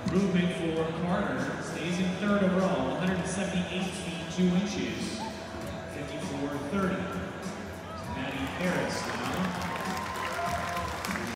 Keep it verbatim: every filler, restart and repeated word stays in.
Movement for Carter, stays in third overall, one hundred seventy-eight feet two inches, fifty-four thirty.